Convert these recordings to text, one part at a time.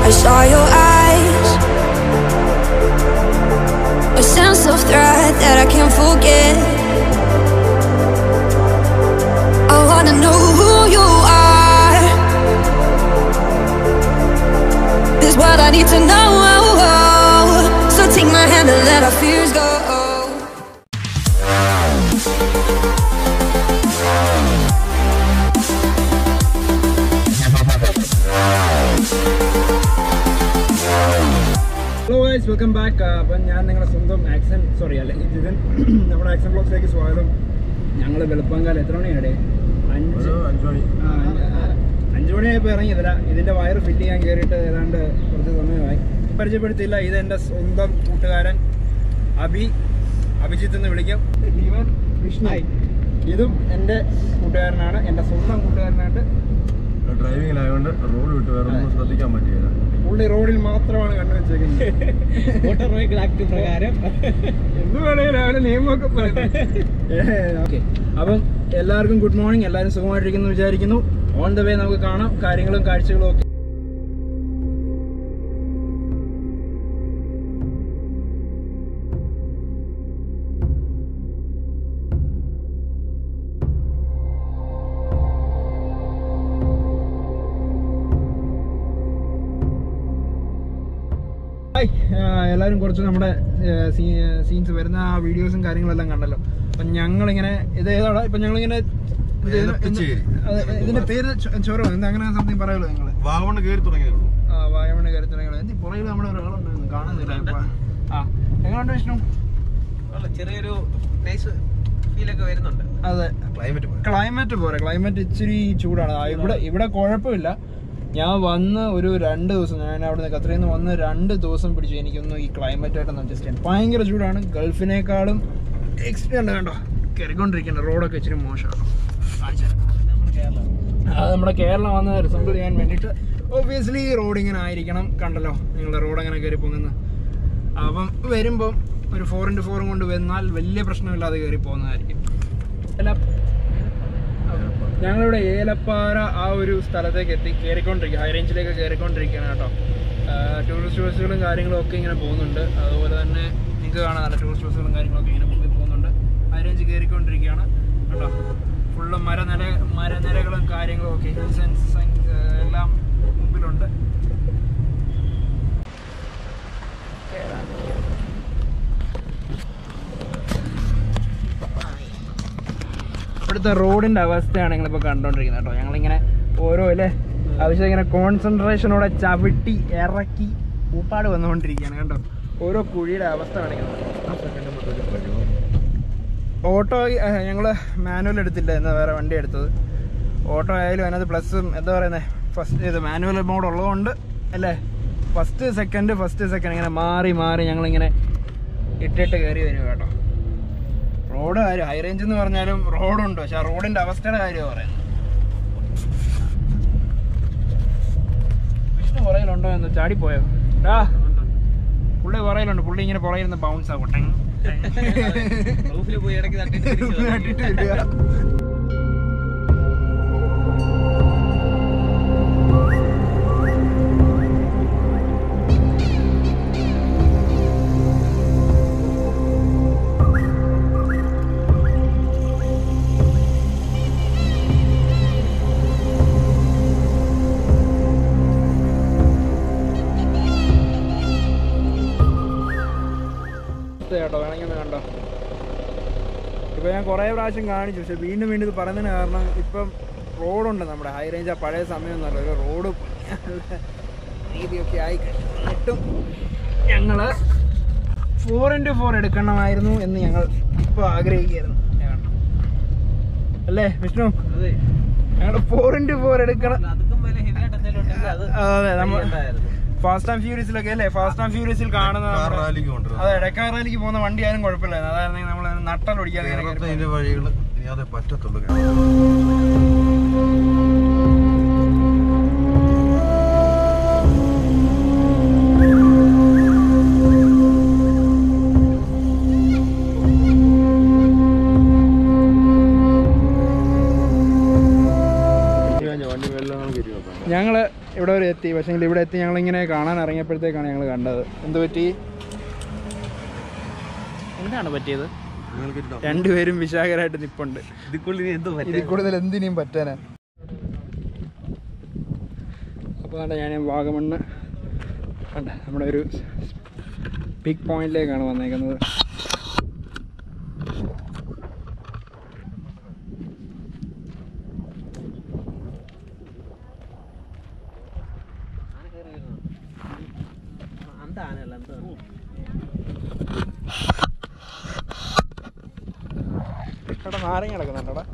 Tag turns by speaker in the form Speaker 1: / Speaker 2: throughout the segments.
Speaker 1: I saw your eyes, a sense of threat that I can't forget. I wanna know who you are. This is what I need to know. So take my hand and let our fears go.
Speaker 2: Hello guys, welcome back. അപ്പം ഞാൻ നിങ്ങളുടെ സ്വന്തം Accent Jithan നമ്മുടെ Accent ബ്ലോഗ്സിലേക്ക് സ്വാഗതം. ഞങ്ങൾ വെളുപ്പാങ്കാലം എത്ര മണിയാടേ? 5 മണിയായപ്പോൾ ഇറങ്ങിയതല്ല. ഇതിൻ്റെ വയറ് ഫില്ല് ചെയ്യാൻ കയറിയിട്ട് ഏതാണ്ട് കുറച്ച് സമയമായി. പരിചയപ്പെടുത്തിയില്ല, ഇതെൻ്റെ സ്വന്തം കൂട്ടുകാരൻ അഭിജിത്ത് എന്ന് വിളിക്കും. ഇവൻ വിഷ്ണായി. ഇതും എൻ്റെ കൂട്ടുകാരനാണ്, എൻ്റെ സ്വന്തം കൂട്ടുകാരനായിട്ട്.
Speaker 3: ഡ്രൈവിംഗിലായതുകൊണ്ട് റോഡ് വിട്ട് വേറെ ഒന്നും ശ്രദ്ധിക്കാൻ പറ്റിയില്ല.
Speaker 2: പുള്ളി റോഡിൽ മാത്രമാണ് കണ്ടുവച്ചേക്കുന്നത്.
Speaker 4: മോട്ടോർ വെഹിക്കിൾ ആക്ട് പ്രകാരം
Speaker 2: എന്ത് വേണേലും അവരുടെ നിയമമൊക്കെ പറയുന്നത്. ഓക്കെ, അപ്പം എല്ലാവർക്കും ഗുഡ് മോർണിംഗ്. എല്ലാവരും സുഖമായിട്ടിരിക്കുന്നു വിചാരിക്കുന്നു. ഓൺ ദ വേ നമുക്ക് കാണാം കാര്യങ്ങളും കാഴ്ചകളും ഒക്കെ. എല്ലാവരും കുറച്ച് നമ്മുടെ സീൻസ് വരുന്ന ആ വീഡിയോസും കാര്യങ്ങളെല്ലാം കണ്ടല്ലോ. അപ്പം ഞങ്ങളിങ്ങനെ ഇത് ഏതാണ് ഇപ്പം ഞങ്ങളിങ്ങനെ ഇതിന്റെ പേര് ചോരോ എന്താ അങ്ങനെ സംതിങ് പറയുമല്ലോ നിങ്ങൾ?
Speaker 3: വാഗമണ് കയറി തുടങ്ങിയുള്ളൂ.
Speaker 2: വാഗമണ് കയറി തുടങ്ങിയുള്ളൂ. പുറകിൽ നമ്മുടെ ഒരാളുണ്ടായിരുന്നു, കാണുന്നില്ല. എങ്ങനെയുണ്ട് വിഷ്ണു?
Speaker 4: ചെറിയൊരു നൈസ് ഫീലൊക്കെ വരുന്നുണ്ട്.
Speaker 2: അതെ, ക്ലൈമറ്റ് പോരെ. ക്ലൈമറ്റ് ഇച്ചിരി ചൂടാണ്. ഇവിടെ കുഴപ്പമില്ല. ഞാൻ വന്ന് ഒരു 2 ദിവസം, ഞാൻ അവിടെ നിന്ന് ഖത്തറിൽ നിന്ന് വന്ന് 2 ദിവസം പിടിച്ചു എനിക്കൊന്നും ഈ ക്ലൈമറ്റായിട്ടൊന്നും അഡ്ജസ്റ്റ് ചെയ്യാൻ. ഭയങ്കര ചൂടാണ്. ഗൾഫിനേക്കാളും എക്സ്ട്രീം കണ്ടോ കയറിക്കൊണ്ടിരിക്കുന്നത്. റോഡൊക്കെ ഇച്ചിരി മോശമാണ്. അത് നമ്മുടെ കേരളം വന്ന് റിസംബിൾ ചെയ്യാൻ വേണ്ടിയിട്ട് ഒബ്വിയസ്ലി റോഡ് ഇങ്ങനെ ആയിരിക്കണം. കണ്ടല്ലോ നിങ്ങളുടെ റോഡ് അങ്ങനെ കയറി പോകുന്നത്. അപ്പം വരുമ്പം ഒരു 4x4 കൊണ്ട് വന്നാൽ വലിയ പ്രശ്നമില്ലാതെ കയറി പോകുന്നതായിരിക്കും. ഞങ്ങളിവിടെ ഏലപ്പാറ ആ ഒരു സ്ഥലത്തേക്ക് കയറിക്കൊണ്ടിരിക്കുക, ഹൈ റേഞ്ചിലേക്ക് കയറിക്കൊണ്ടിരിക്കുകയാണ് കേട്ടോ. ടൂറിസ്റ്റ് ബസ്സുകളും കാര്യങ്ങളും ഒക്കെ ഇങ്ങനെ പോകുന്നുണ്ട്. അതുപോലെ തന്നെ നിങ്ങൾക്ക് കാണാൻ നല്ല ടൂറിസ്റ്റ് ബസ്സുകളും കാര്യങ്ങളൊക്കെ ഇങ്ങനെ മുമ്പിൽ പോകുന്നുണ്ട്. ഹൈ റേഞ്ച് കയറിക്കൊണ്ടിരിക്കുകയാണ് കേട്ടോ. ഫുള്ള് മരനിരകളും കാര്യങ്ങളും ഒക്കെ എല്ലാം മുമ്പിലുണ്ട്. ഇവിടുത്തെ റോഡിൻ്റെ അവസ്ഥയാണ് നിങ്ങളിപ്പോൾ കണ്ടുകൊണ്ടിരിക്കുന്നത് കേട്ടോ. ഞങ്ങളിങ്ങനെ ഓരോ ആവശ്യം ഇങ്ങനെ കോൺസെൻട്രേഷനോടെ ചവിട്ടി ഇറക്കി ഊപ്പാട് വന്നുകൊണ്ടിരിക്കുകയാണ് കേട്ടോ. ഓരോ കുഴിയുടെ അവസ്ഥ കാണിക്കുന്നത്. ഓട്ടോ ഞങ്ങൾ മാനുവൽ എടുത്തില്ല, എന്നാൽ വേറെ വണ്ടി എടുത്തത്. ഓട്ടോ ആയാലും അതിനകത്ത് പ്ലസും എന്താ പറയുന്നത്, ഫസ്റ്റ് ഇത് മാനുവൽ മോഡ് ഉള്ളതുകൊണ്ട് അല്ലേ, ഫസ്റ്റ് സെക്കൻഡ് ഇങ്ങനെ മാറി ഞങ്ങളിങ്ങനെ ഇട്ടിട്ട് കയറി വരും കേട്ടോ. റോഡ് കാര്യം ഹൈ റേഞ്ച് എന്ന് പറഞ്ഞാലും റോഡുണ്ട്, പക്ഷെ ആ റോഡിന്റെ അവസ്ഥയുടെ കാര്യമാണ് പറയുന്നത്. വിഷ്ണു പുറയിലുണ്ടോ എന്ന് ചാടിപ്പോയോ? പുള്ളി പുറയിലുണ്ട്. പുള്ളി ഇങ്ങനെ പുറയിരുന്ന് ബൗൺസ് ആകട്ടെ.
Speaker 4: പോയി ഇടയ്ക്ക് തട്ടിട്ട് വരിക.
Speaker 2: കേട്ടോ, വേണമെങ്കിൽ ഒന്ന് കണ്ടോ. ഇപ്പം ഞാൻ കുറേ പ്രാവശ്യം കാണിച്ചു, പക്ഷെ വീണ്ടും ഇത് പറയുന്നതിന് കാരണം ഇപ്പം റോഡുണ്ട് നമ്മുടെ ഹൈ റേഞ്ച്. ആ പഴയ സമയമൊന്നുമല്ല, ഒരു റോഡ് രീതിയൊക്കെ ആയി കഴിഞ്ഞിട്ടും ഞങ്ങൾ 4x4 എടുക്കണമായിരുന്നു എന്ന് ഞങ്ങൾ ഇപ്പോൾ ആഗ്രഹിക്കുകയായിരുന്നു അല്ലേ വിഷ്ണു? ഞങ്ങൾ 4x4 എടുക്കണം. അതെ, നമ്മൾ ഫാസ്റ്റ് ആൻഡ് ഫ്യൂരിയസിലൊക്കെ അല്ലേ, ഫാസ്റ്റ് ആൻഡ് ഫ്യൂരിയസിൽ കാണുന്ന അതെ ഡെക്കാർ റാലിക്ക് പോകുന്ന വണ്ടി ആയാലും കുഴപ്പമില്ലായിരുന്നു. അതായിരുന്നു നമ്മൾ നട്ടലൊടിക്കാതെ
Speaker 3: വഴികൾ പറ്റത്തുള്ളൂ.
Speaker 2: ഞങ്ങൾ ഇവിടെ ഒരു എത്തി. പക്ഷേ ഇവിടെ എത്തി ഞങ്ങളിങ്ങനെ കാണാൻ ഇറങ്ങിയപ്പോഴത്തേക്കാണ് ഞങ്ങൾ കണ്ടത്. എന്ത് പറ്റി? എന്താണ് പറ്റിയത്? രണ്ടുപേരും വിശാഖരായിട്ട് നിപ്പുണ്ട്. ഇതിൽ കൂടുതൽ എന്തിനേയും പറ്റാനാ. അപ്പോൾ വേണ്ട, ഞാൻ വാഗമണ്ണ് വേണ്ട നമ്മുടെ ഒരു പിക് പോയിന്റിലേക്കാണ് വന്നേക്കുന്നത്. ഇവിടെ നാരങ്ങ കിടക്കുന്നുണ്ടോടാ.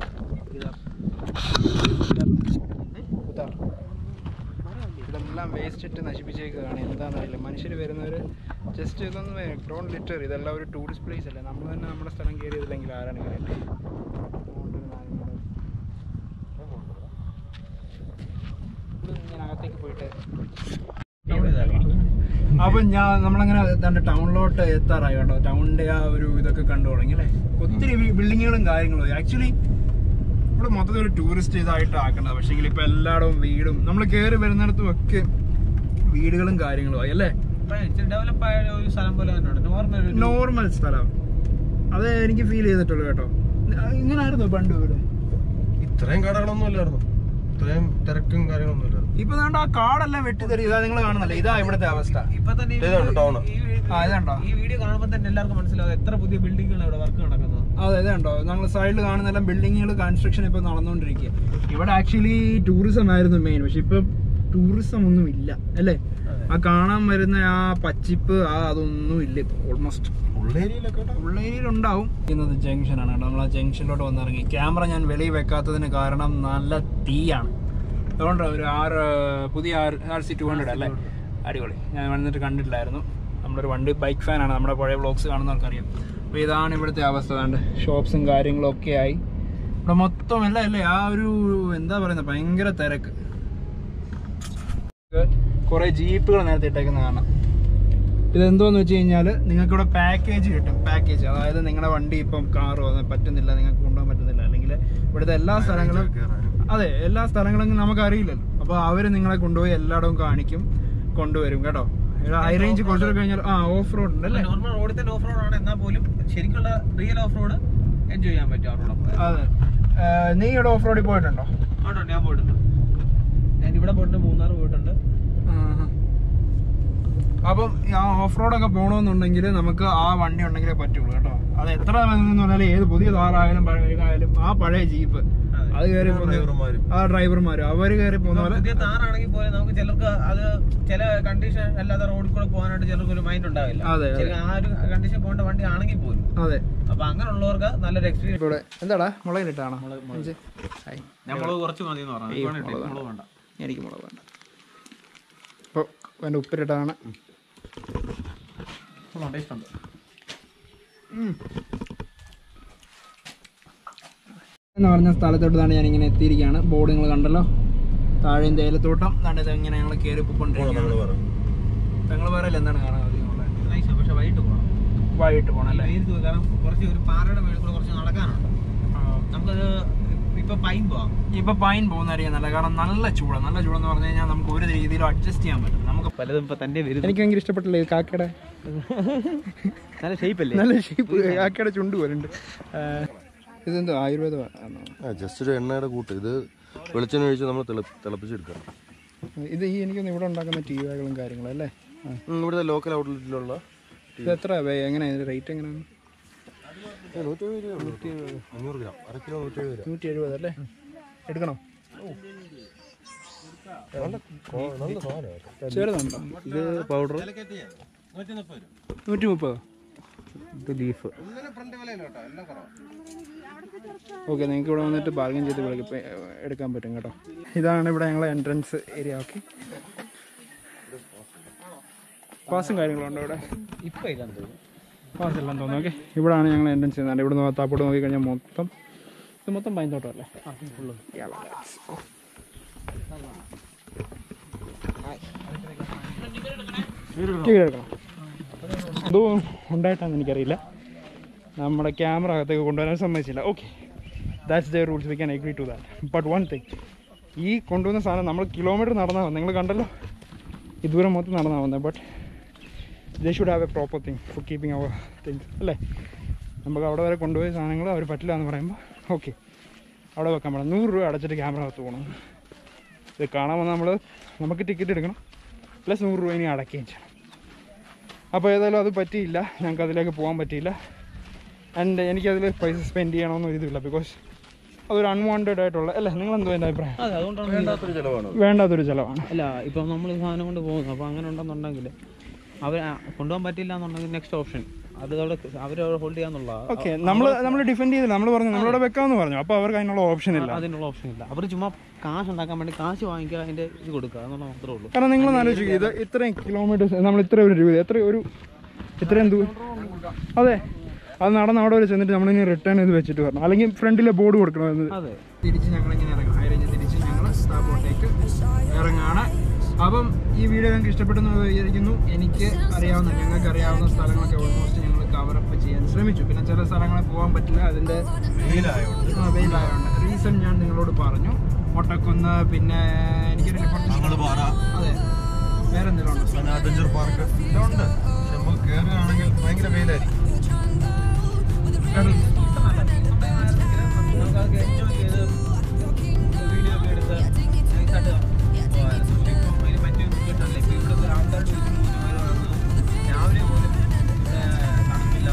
Speaker 2: ഇതെല്ലാം വേസ്റ്റ് ഇട്ട് നശിപ്പിച്ചേക്കുകയാണ്. എന്താണെന്നറിയില്ല. മനുഷ്യർ വരുന്നവർ ജസ്റ്റ് ഇതൊന്നും ഡോണ്ട് ലിറ്റർ. ഇതെല്ലാം ഒരു ടൂറിസ്റ്റ് പ്ലേസ് അല്ലേ. നമ്മൾ തന്നെ നമ്മുടെ സ്ഥലം കയറിയതില്ലെങ്കിൽ ആരാണ് കയറിയിട്ട്. ഞാൻ അകത്തേക്ക് പോയിട്ട് അപ്പം നമ്മളങ്ങനെ ഏതാണ്ട് ടൗണിലോട്ട് എത്താറായി കേട്ടോ. ടൗണിൻ്റെ ആ ഒരു ഇതൊക്കെ കണ്ടു തുടങ്ങി അല്ലേ. ഒത്തിരി ബിൽഡിങ്ങുകളും കാര്യങ്ങളും. ആക്ച്വലി ഇവിടെ മൊത്തത്തിൽ ഒരു ടൂറിസ്റ്റ് ഇതായിട്ട് ആക്കേണ്ടത്. പക്ഷേ ഇപ്പം എല്ലായിടവും വീടും നമ്മൾ കയറി വരുന്നിടത്തും ഒക്കെ വീടുകളും കാര്യങ്ങളും ആയി അല്ലേ. നോർമൽ സ്ഥലം അത് എനിക്ക് ഫീൽ ചെയ്തിട്ടുള്ളൂ കേട്ടോ. ഇങ്ങനായിരുന്നു പണ്ട് ഇവിടെ.
Speaker 3: ഇത്രയും കടകളൊന്നും ഇല്ലായിരുന്നു, ഇത്രയും തിരക്കും കാര്യങ്ങളൊന്നും ഇല്ലായിരുന്നു.
Speaker 2: ഇപ്പൊ ആ കാടെല്ലാം വെട്ടിത്തെറി. ഇതാ നിങ്ങൾ കാണുന്നല്ലേ, ഇതാ ഇവിടുത്തെ അവസ്ഥ.
Speaker 4: ഇപ്പൊ തന്നെ
Speaker 2: ഇതുണ്ടോ
Speaker 4: ഈ വീഡിയോ കാണുമ്പോൾ തന്നെ എല്ലാവർക്കും മനസ്സിലാവും എത്ര പുതിയ ബിൽഡിങ്ങുകൾ ഇവിടെ വർക്ക് നടക്കുന്നത്.
Speaker 2: അതെ, ഇതുണ്ടോ ഞങ്ങൾ സൈഡിൽ കാണുന്നെല്ലാം ബിൽഡിങ്ങുകൾ കൺസ്ട്രക്ഷൻ ഇപ്പൊ നടന്നുകൊണ്ടിരിക്കുക. ഇവിടെ ആക്ച്വലി ടൂറിസം ആയിരുന്നു മെയിൻ. പക്ഷെ ഇപ്പൊ ടൂറിസം ഒന്നും ഇല്ല അല്ലേ. ആ കാണാൻ വരുന്ന ആ പച്ചിപ്പ് അതൊന്നും ഇല്ല. ഓൾമോസ്റ്റ് ഉള്ളേരിയിലുണ്ടാവും. ഇന്നത് ജംഗ്ഷനാണ് കേട്ടോ. നമ്മൾ ആ ജംഗ്ഷനിലോട്ട് വന്നിറങ്ങി. ക്യാമറ ഞാൻ വെളിയിൽ വെക്കാത്തതിന് കാരണം നല്ല തീയാണ്. അതുകൊണ്ട് ഒരു പുതിയ RC200 അല്ലേ, അടിപൊളി. ഞാൻ വന്നിട്ട് കണ്ടിട്ടില്ലായിരുന്നു. നമ്മളൊരു ബൈക്ക് ഫാനാണ്. നമ്മുടെ പഴയ വ്ളോഗ്സ് കാണുന്നവർക്കറിയാം. അപ്പോൾ ഇതാണ് ഇവിടുത്തെ അവസ്ഥ. കണ്ട് ഷോപ്സും കാര്യങ്ങളും ഒക്കെ ആയി. ഇവിടെ മൊത്തം എല്ലാം അല്ലേ ആ ഒരു എന്താ പറയുന്നത്, ഭയങ്കര തിരക്ക്. കുറേ ജീപ്പുകൾ നേരത്തെ ഇട്ടേക്കുന്ന കാണാം. ഇതെന്തോന്ന് വെച്ച് കഴിഞ്ഞാൽ നിങ്ങൾക്കിവിടെ പാക്കേജ് കിട്ടും. പാക്കേജ് അതായത് നിങ്ങളുടെ വണ്ടി ഇപ്പം കാറോ പറ്റുന്നില്ല, നിങ്ങൾക്ക് കൊണ്ടുപോകാൻ പറ്റുന്നില്ല, അല്ലെങ്കിൽ ഇവിടുത്തെ എല്ലാ സ്ഥലങ്ങളും അതെ എല്ലാ സ്ഥലങ്ങളും നമുക്കറിയില്ലല്ലോ. അപ്പോൾ അവർ നിങ്ങളെ കൊണ്ടുപോയി എല്ലായിടവും കാണിക്കും, കൊണ്ടുവരും കേട്ടോ. ഹൈ റേഞ്ച് കൊണ്ടുപോയി കഴിഞ്ഞാൽ ഓഫ് റോഡ് ഉണ്ടല്ലേ.
Speaker 4: നോർമൽ റോഡിൽ തന്നെ ഓഫ് റോഡ് ആണ്, എന്നാൽ പോലും ശരിക്കുള്ള റിയൽ ഓഫ് റോഡ് എൻജോയ് ചെയ്യാൻ പറ്റും അവരോടൊപ്പം.
Speaker 2: അതെ, നീ ഇവിടെ ഓഫ് റോഡിൽ പോയിട്ടുണ്ടോ?
Speaker 4: ഞാൻ പോയിട്ടുണ്ട്. ഞാൻ ഇവിടെ പോയിട്ടുണ്ട്, മൂന്നാർ പോയിട്ടുണ്ട്.
Speaker 2: അപ്പം ആ ഓഫ് റോഡൊക്കെ പോകണമെന്നുണ്ടെങ്കിൽ നമുക്ക് ആ വണ്ടി ഉണ്ടെങ്കിലേ പറ്റുള്ളൂ കേട്ടോ. അത് എത്ര എന്ന് പറഞ്ഞാൽ ഏത് പുതിയ കാറായാലും പഴയതായാലും ആ പഴയ ജീപ്പ് അത് കയറി ആ ഡ്രൈവർമാരും അവർ കയറി പോകുന്ന പോലെ.
Speaker 4: പുതിയ താറാണെങ്കിൽ പോലും നമുക്ക് ചിലർക്ക് അത് ചില കണ്ടീഷൻ അല്ലാതെ റോഡിൽ കൂടെ പോകാനായിട്ട് ചിലർക്ക് ഒരു മൈൻഡ് ഉണ്ടാവില്ല.
Speaker 2: അതെ,
Speaker 4: ആ ഒരു കണ്ടീഷൻ പോകേണ്ട വണ്ടി ആണെങ്കിൽ പോലും.
Speaker 2: അതെ,
Speaker 4: അപ്പൊ അങ്ങനെയുള്ളവർക്ക് നല്ലൊരു എക്സ്പീരിയൻസ്.
Speaker 2: ഇവിടെ എന്താടാ മുളകിലിട്ടാണോ?
Speaker 4: ഞാൻ മുളക് കുറച്ച് മതി എന്ന് പറഞ്ഞു. വേണ്ട,
Speaker 2: എനിക്ക് മുളക് വേണ്ട. അപ്പോൾ എൻ്റെ ഉപ്പിലിട്ടാണ്
Speaker 4: ടേസ്റ്റ് ഉണ്ട്.
Speaker 2: എന്ന് പറഞ്ഞ സ്ഥലത്തോട്ടാണ് ഞാനിങ്ങനെ എത്തിയിരിക്കുകയാണ്. ബോർഡ് നിങ്ങൾ കണ്ടല്ലോ, താഴെയും തേയിലത്തോട്ടം. ഇത് ഇങ്ങനെ ഞങ്ങൾ കയറി പോയിക്കൊണ്ടിരിക്കുകയാണ്. ഞങ്ങൾ പറയില്ല എന്താണ് കാണാൻ മതി.
Speaker 4: പക്ഷെ വൈകിട്ട് പോകണം
Speaker 2: അല്ലേ.
Speaker 4: കാരണം കുറച്ച് ഒരു പാറയുടെ മേളിൽ കൂടെ കുറച്ച് നടക്കാനുണ്ട്. നമുക്കത് ഇപ്പൊ പൈൻ പോകുന്നതായിരിക്കും നല്ല. കാരണം നല്ല ചൂടെന്ന് പറഞ്ഞു കഴിഞ്ഞാൽ നമുക്ക് ഒരു രീതിയിലും അഡ്ജസ്റ്റ് ചെയ്യാൻ പറ്റും. നമുക്ക് പലതും ഇപ്പൊ തന്നെ വരും.
Speaker 2: എനിക്ക് ഭയങ്കര ഇഷ്ടപ്പെട്ടില്ലേ കാക്കയുടെ
Speaker 4: നല്ല ഷേപ്പ്.
Speaker 2: കാക്കയുടെ ചുണ്ട് പോലുണ്ട്. ഇതെന്തോ ആയുർവേദമാണോ?
Speaker 3: ജസ്റ്റ് ഒരു എണ്ണയുടെ കൂട്ട്. ഇത് വെളിച്ചെണ്ണ ഒഴിച്ച് നമ്മൾ തിളപ്പിച്ചെടുക്കണം.
Speaker 2: ഇത് എനിക്കൊന്ന് ഇവിടെ ഉണ്ടാക്കുന്ന ടീ ബാഗുകളും കാര്യങ്ങളും അല്ലേ.
Speaker 3: ഇവിടുത്തെ ലോക്കൽ ഔട്ട്ലെറ്റിലുള്ള.
Speaker 2: ഇത് എത്ര എങ്ങനെയാണ് റേറ്റ്? എങ്ങനെയാണ്? 170 അല്ലേ? എടുക്കണോ? ചെറുതുണ്ടോ
Speaker 3: ഇത് പൗഡർ
Speaker 2: 130.
Speaker 3: ഇത് ലീഫ്.
Speaker 2: ഓക്കെ, നിങ്ങൾക്ക് ഇവിടെ വന്നിട്ട് ബാർഗൻ ചെയ്ത് എടുക്കാൻ പറ്റും കേട്ടോ. ഇതാണ് ഇവിടെ ഞങ്ങളെ എൻട്രൻസ് ഏരിയ. ഓക്കെ, പാസും കാര്യങ്ങളുണ്ടോ ഇവിടെ?
Speaker 4: ഇപ്പൊ ഇല്ലാന്ന് തോന്നുന്നു.
Speaker 2: പാസ് എല്ലാം തോന്നുന്നു. ഓക്കെ, ഇവിടെയാണ് ഞങ്ങൾ എൻട്രൻസ് ചെയ്യുന്നത്. ഇവിടെ നിന്ന് താപ്പോട്ട് നോക്കിക്കഴിഞ്ഞാൽ മൊത്തം പൈൻതോട്ടം അല്ലേ. എടുക്കണം. എന്തോ ഉണ്ടായിട്ടാന്ന് എനിക്കറിയില്ല. നമ്മുടെ ക്യാമറ അകത്തേക്ക് കൊണ്ടുവരാൻ സമ്മതിച്ചില്ല. Okay, that's the rules, we can agree to that. But one thing, ഈ കൊണ്ടുവന്ന സാധനം നമ്മൾ കിലോമീറ്റർ നടന്നാൽ നിങ്ങൾ കണ്ടല്ലോ, ഈ ദൂരം മൊത്തം നടന്നാൽ വന്നത്. But they should have a proper thing for keeping അവർ തിങ്സ് അല്ലേ. നമുക്ക് അവിടെ വരെ കൊണ്ടുപോയ സാധനങ്ങൾ അവർ പറ്റില്ല എന്ന് പറയുമ്പോൾ ഓക്കെ അവിടെ വെക്കാൻ പാടില്ല. 100 രൂപ അടച്ചിട്ട് ക്യാമറ അകത്ത് പോകണം. ഇത് കാണാൻ വന്നാൽ നമുക്ക് ടിക്കറ്റ് എടുക്കണം, പ്ലസ് 100 രൂപ ഇനി അടയ്ക്കുകയും ചെയ്യണം. അപ്പോൾ ഏതായാലും അത് പറ്റിയില്ല, ഞങ്ങൾക്ക് അതിലേക്ക് പോകാൻ പറ്റിയില്ല. ആൻഡ് എനിക്കതിൽ പൈസ സ്പെൻഡ് ചെയ്യണമെന്നൊരു ഇതില്ല, ബിക്കോസ് അതൊരു അൺവാണ്ടഡ് ആയിട്ടുള്ള അല്ലേ. നിങ്ങളെന്തോ എൻ്റെ അഭിപ്രായം?
Speaker 4: അതെ, അതുകൊണ്ടാണ്
Speaker 2: വേണ്ടാത്തൊരു ചിലവാണ്.
Speaker 4: അല്ല, ഇപ്പം നമ്മൾ സാധനം കൊണ്ട് പോകുന്നു, അപ്പോൾ അങ്ങനെ ഉണ്ടെന്നുണ്ടെങ്കിൽ അവർ കൊണ്ടുപോകാൻ പറ്റില്ല എന്നുണ്ടെങ്കിൽ നെക്സ്റ്റ് ഓപ്ഷൻ അത് അവർ ഹോൾഡ് ചെയ്യാന്നുള്ള.
Speaker 2: ഓക്കെ, നമ്മൾ ഡിഫെൻഡ് ചെയ്തില്ല, നമ്മൾ പറഞ്ഞു നമ്മളവിടെ വെക്കാമെന്ന് പറഞ്ഞു. അപ്പോൾ അവർക്ക് അതിനുള്ള ഓപ്ഷൻ ഇല്ല.
Speaker 4: അവർ ചുമ്മാ കാശ് ഉണ്ടാക്കാൻ വേണ്ടി കാശ് വാങ്ങിക്കുക, അതിൻ്റെ ഇത് കൊടുക്കുക എന്നുള്ള മാത്രമേ ഉള്ളൂ.
Speaker 2: കാരണം നിങ്ങൾ ആലോചിക്കുക, ഇത് ഇത്രയും കിലോമീറ്റേഴ്സ് നമ്മൾ ഇത്ര ഒരു രൂപ ഇത്രയും ദൂരം, അതെ, അത് നടന്ന് അവിടെ വരെ ചെന്നിട്ട് നമ്മളിനി റിട്ടേൺ ചെയ്ത് വെച്ചിട്ട് വരണം, അല്ലെങ്കിൽ ഫ്രണ്ടിലെ ബോർഡ് കൊടുക്കണമെന്ന്.
Speaker 4: അതെ,
Speaker 2: തിരിച്ച് ഞങ്ങളിങ്ങനെ ഇറങ്ങും. ഹൈ റേഞ്ച് തിരിച്ച് ഞങ്ങൾ സ്റ്റാപ്പോട്ടേക്ക് ഇറങ്ങാണ്. അപ്പം ഈ വീഡിയോ ഞങ്ങൾക്ക് ഇഷ്ടപ്പെട്ടെന്ന് വിചാരിക്കുന്നു. ഞങ്ങൾക്ക് അറിയാവുന്ന സ്ഥലങ്ങളൊക്കെ ഓൾമോസ്റ്റ് ഞങ്ങൾ കവറപ്പ് ചെയ്യാൻ ശ്രമിച്ചു. പിന്നെ ചില സ്ഥലങ്ങളിൽ പോകാൻ പറ്റില്ല, അതിൻ്റെ വെയിലായതുകൊണ്ട്. റീസൺ ഞാൻ നിങ്ങളോട് പറഞ്ഞു. മൊട്ടക്കുന്ന്, പിന്നെ എനിക്കൊരു അതെ, വേറെ എന്തെങ്കിലും ഉണ്ട്,
Speaker 3: അഡ്വഞ്ചർ പാർക്ക് ഇതുണ്ട്. നമുക്ക് കയറുകയാണെങ്കിൽ ഭയങ്കര വെയിലായിരിക്കും.
Speaker 4: നമുക്കതൊക്കെ എൻജോയ് ചെയ്ത് വീഡിയോ ഒക്കെ എടുത്ത് നൈസായിട്ട് പോകാമായിരുന്നു. ഇപ്പം അതിന് പറ്റിയൊന്നും കിട്ടല്ല. ഇപ്പം ഇവിടെ ആൾക്കാരുടെ രാവിലെ പോലും ഇവിടെ തണുപ്പില്ല.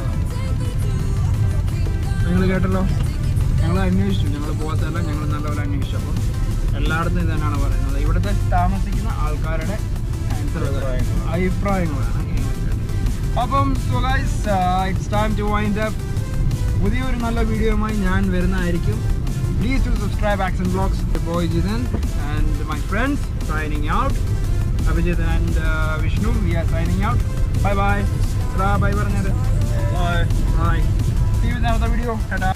Speaker 2: നിങ്ങൾ കേട്ടല്ലോ, ഞങ്ങൾ അന്വേഷിച്ചു, ഞങ്ങൾ പോകാത്തല്ല, ഞങ്ങൾ നല്ലപോലെ അന്വേഷിച്ചു. അപ്പം എല്ലായിടത്തും ഇത് തന്നെയാണ് പറയുന്നത്. ഇവിടുത്തെ താമസിക്കുന്ന ആൾക്കാരുടെ അഭിപ്രായങ്ങളാണ്. അപ്പം so guys, it's time to wind up. പുതിയൊരു നല്ല വീഡിയോയുമായി ഞാൻ വരുന്നതായിരിക്കും. Please to subscribe action blogs. Boy Jithan and my friends signing out. Abhijith and Vishnu, we are signing out. Bye bye. Bye പറഞ്ഞത്. Bye. See you in another video. Ta-da.